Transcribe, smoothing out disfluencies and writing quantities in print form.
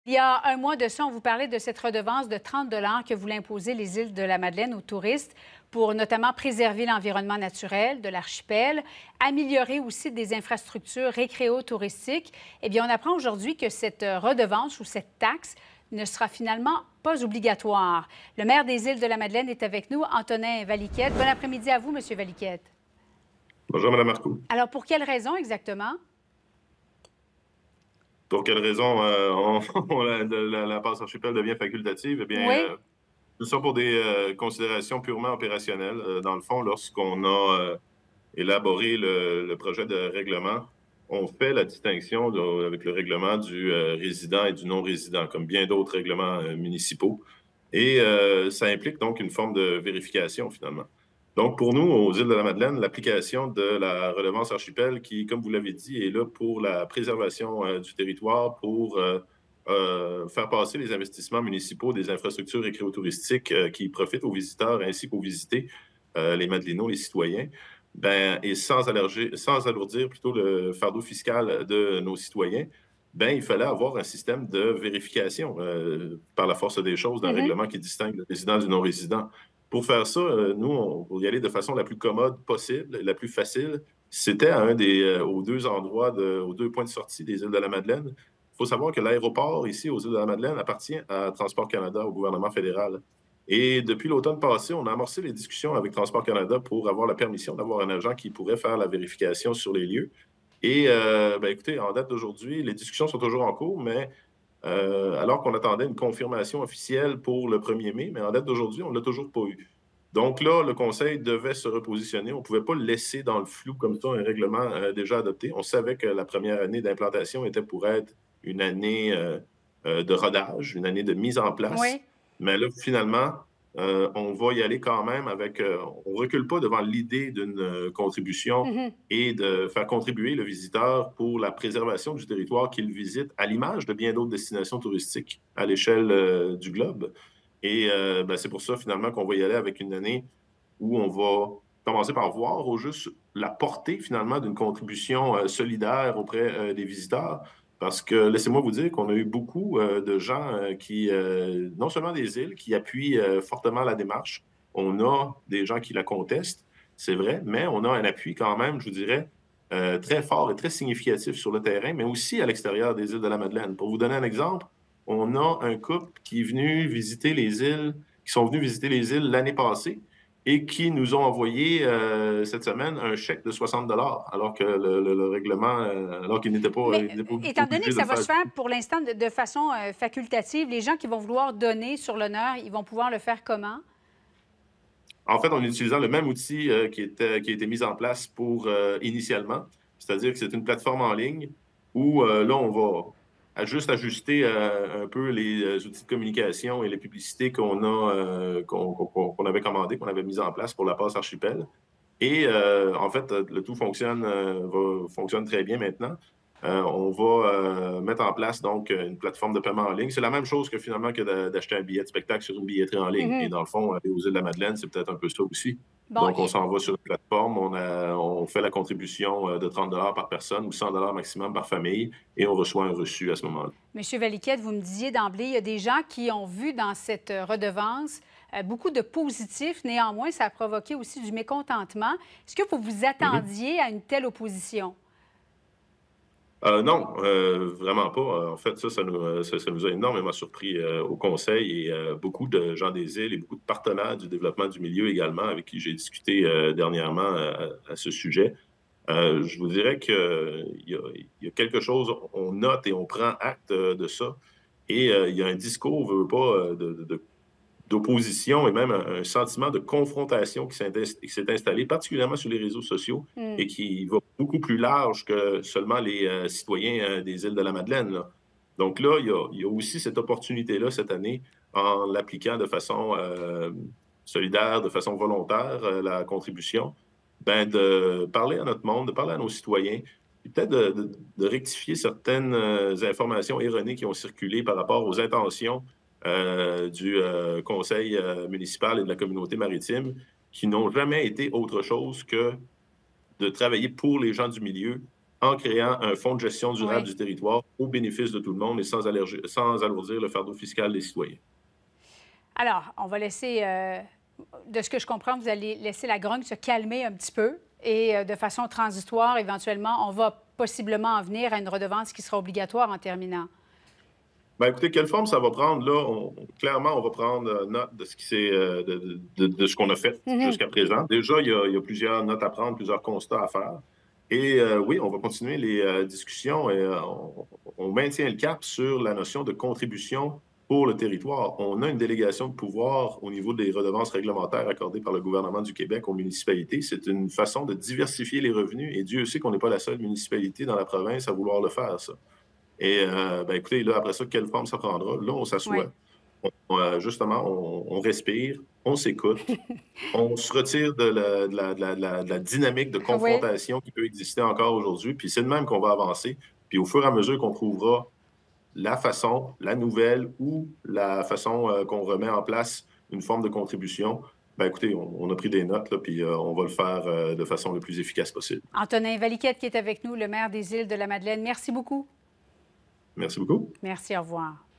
Il y a un mois de ça, on vous parlait de cette redevance de 30 que voulaient imposer les îles de la Madeleine aux touristes pour notamment préserver l'environnement naturel de l'archipel, améliorer aussi des infrastructures récréo-touristiques. Eh bien, on apprend aujourd'hui que cette redevance ou cette taxe ne sera finalement pas obligatoire. Le maire des îles de la Madeleine est avec nous, Antonin Valiquette. Bon après-midi à vous, Monsieur Valiquette. Bonjour, Mme Marcoux. Alors, pour quelle raison exactement? Pour quelle raison la passe archipel devient facultative? Eh bien, Oui. tout ça pour des considérations purement opérationnelles. Dans le fond, lorsqu'on a élaboré le projet de règlement, on fait la distinction avec le règlement du résident et du non-résident, comme bien d'autres règlements municipaux. Et ça implique donc une forme de vérification, finalement. Donc, pour nous, aux îles de la Madeleine, l'application de la redevance archipel, qui, comme vous l'avez dit, est là pour la préservation du territoire, pour faire passer les investissements municipaux des infrastructures récréotouristiques qui profitent aux visiteurs ainsi qu'aux visités, les Madeleinots, les citoyens, ben, et sans alourdir plutôt le fardeau fiscal de nos citoyens, ben, il fallait avoir un système de vérification par la force des choses d'un Mhm. règlement qui distingue le résident du non-résident. Pour faire ça, nous, pour y aller de façon la plus commode possible, la plus facile, c'était à aux deux endroits, aux deux points de sortie des îles de la Madeleine. Il faut savoir que l'aéroport ici aux îles de la Madeleine appartient à Transport Canada, au gouvernement fédéral. Et depuis l'automne passé, on a amorcé les discussions avec Transport Canada pour avoir la permission d'avoir un agent qui pourrait faire la vérification sur les lieux. Et ben, écoutez, en date d'aujourd'hui, les discussions sont toujours en cours, mais alors qu'on attendait une confirmation officielle pour le 1er mai, mais en date d'aujourd'hui, on ne l'a toujours pas eu. Donc là, le Conseil devait se repositionner. On ne pouvait pas laisser dans le flou comme ça un règlement déjà adopté. On savait que la première année d'implantation était pour être une année de rodage, une année de mise en place. Oui. Mais là, finalement, on va y aller quand même avec... on ne recule pas devant l'idée d'une contribution Mhm. et de faire contribuer le visiteur pour la préservation du territoire qu'il visite, à l'image de bien d'autres destinations touristiques à l'échelle du globe. Et ben, c'est pour ça, finalement, qu'on va y aller avec une année où on va commencer par voir au juste la portée, finalement, d'une contribution solidaire auprès des visiteurs. Parce que laissez-moi vous dire qu'on a eu beaucoup de gens qui, non seulement des îles, qui appuient fortement la démarche. On a des gens qui la contestent, c'est vrai, mais on a un appui quand même, je vous dirais, très fort et très significatif sur le terrain, mais aussi à l'extérieur des îles de la Madeleine. Pour vous donner un exemple, on a un couple qui est venu visiter les îles, qui sont venus visiter les îles l'année passée et qui nous ont envoyé cette semaine un chèque de 60 alors que le règlement, alors qu'ils n'étaient pas, Mais ils n'étaient pas étant donné obligés que de ça le va faire. se faire pour l'instant de façon facultative, les gens qui vont vouloir donner sur l'honneur, ils vont pouvoir le faire comment? En fait, en utilisant le même outil qui a été mis en place pour initialement, c'est-à-dire que c'est une plateforme en ligne où là, on va juste ajuster un peu les outils de communication et les publicités qu'on avait commandées, qu'on avait mis en place pour la passe archipel. Et en fait, le tout fonctionne très bien maintenant. On va mettre en place donc une plateforme de paiement en ligne. C'est la même chose que finalement que d'acheter un billet de spectacle sur une billetterie en ligne. Et Mhm. dans le fond, aller aux îles de la Madeleine, c'est peut-être un peu ça aussi. Bon, Donc, on s'en va sur une plateforme, on fait la contribution de 30 par personne ou 100 maximum par famille et on reçoit un reçu à ce moment-là. Monsieur Valiquette, vous me disiez d'emblée, il y a des gens qui ont vu dans cette redevance beaucoup de positifs. Néanmoins, ça a provoqué aussi du mécontentement. Est-ce que vous vous Mhm. attendiez à une telle opposition? Non, vraiment pas. En fait, ça nous a énormément surpris au Conseil et beaucoup de gens des îles et beaucoup de partenaires du développement du milieu également avec qui j'ai discuté dernièrement à ce sujet. Je vous dirais qu'il y a quelque chose, on note et on prend acte de ça. Et il y a un discours, veut pas, d'opposition et même un sentiment de confrontation qui s'est installé, particulièrement sur les réseaux sociaux, Hmm. et qui va beaucoup plus large que seulement les citoyens des îles de la Madeleine, là. Donc là, il y a aussi cette opportunité-là cette année, en l'appliquant de façon solidaire, de façon volontaire, la contribution, ben, de parler à notre monde, de parler à nos citoyens, et peut-être de rectifier certaines informations erronées qui ont circulé par rapport aux intentions du conseil municipal et de la communauté maritime, qui n'ont jamais été autre chose que de travailler pour les gens du milieu en créant un fonds de gestion durable Oui. du territoire au bénéfice de tout le monde et sans alourdir le fardeau fiscal des citoyens. Alors, on va laisser, de ce que je comprends, vous allez laisser la grogne se calmer un petit peu et de façon transitoire, éventuellement, on va possiblement en venir à une redevance qui sera obligatoire en terminant. Ben, écoutez, quelle forme ça va prendre, là? Clairement, on va prendre note de ce qui s'est, de ce qu'on a fait Mhm. jusqu'à présent. Déjà, il y a plusieurs notes à prendre, plusieurs constats à faire. Et oui, on va continuer les discussions et on maintient le cap sur la notion de contribution pour le territoire. On a une délégation de pouvoir au niveau des redevances réglementaires accordées par le gouvernement du Québec aux municipalités. C'est une façon de diversifier les revenus et Dieu sait qu'on n'est pas la seule municipalité dans la province à vouloir le faire, ça. Et ben, écoutez, là, après ça, quelle forme ça prendra? Là, on Oui. s'assoit. Justement, on respire, on s'écoute, on se retire de la dynamique de Oui. confrontation qui peut exister encore aujourd'hui. Puis c'est de même qu'on va avancer. Puis au fur et à mesure qu'on trouvera la façon, la nouvelle ou la façon qu'on remet en place une forme de contribution, ben écoutez, on a pris des notes, là, puis on va le faire de façon le plus efficace possible. Antonin Valiquette qui est avec nous, le maire des Îles de la Madeleine. Merci beaucoup. Merci beaucoup. Merci, au revoir.